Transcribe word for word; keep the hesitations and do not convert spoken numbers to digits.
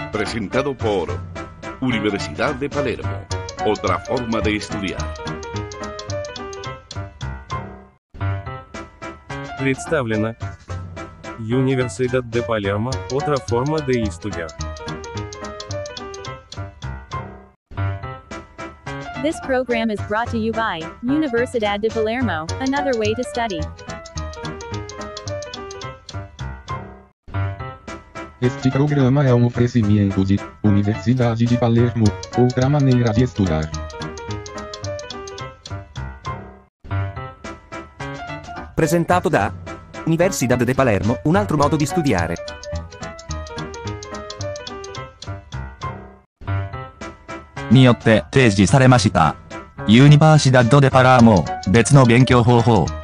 Presentado por Universidad de Palermo. Otra forma de estudiar. Представлено. Universidad de Palermo. Otra forma de estudiar. This program is brought to you by Universidad de Palermo, another way to study. Este programa é um oferecimento de Universidade de Palermo, outra maneira de estudar. Presentato da Universidad de Palermo, un altro modo di studiare. によって提示されました。ユニバーシダッド・デ・パラーモ、別の勉強方法。